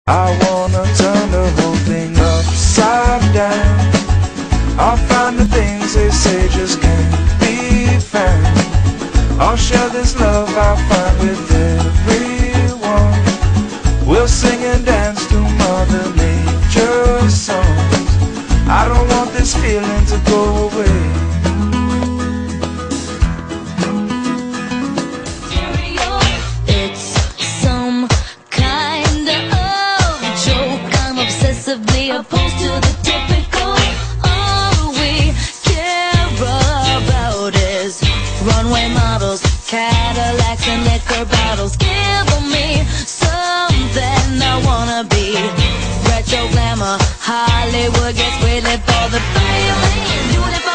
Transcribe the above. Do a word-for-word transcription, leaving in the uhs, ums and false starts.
I wanna turn the whole thing upside down. I'll find the things they say just can't be found. I'll share this love I find with everyone. We'll sing and dance to Mother Nature's songs. I don't want this feeling to go away. Opposed to the typical. All we care about is runway models, Cadillacs and liquor bottles. Give me something I wanna be. Retro glamour, Hollywood gets waiting for the fame. Doing it for